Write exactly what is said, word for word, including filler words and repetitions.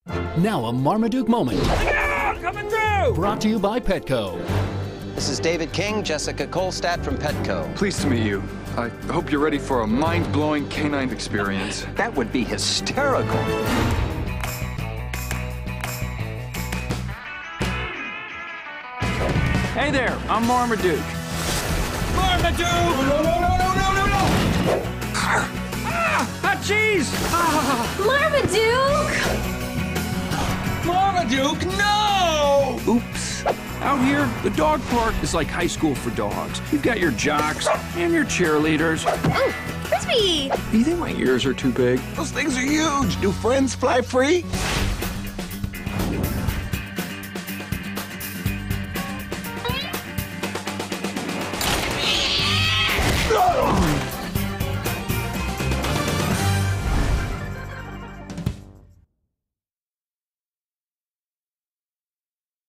Now a Marmaduke moment. Yeah, coming through! Brought to you by Petco. This is David King, Jessica Kolstad from Petco. Pleased to meet you. I hope you're ready for a mind-blowing canine experience. That would be hysterical. Hey there, I'm Marmaduke. Marmaduke! No, no, no, no, no, no, no, no! Ah! Hot cheese! Ah! Marmaduke! Marmaduke, no! Oops. Out here, the dog park is like high school for dogs. You've got your jocks and your cheerleaders. Oh, Frisbee! Do you think my ears are too big? Those things are huge. Do friends fly free?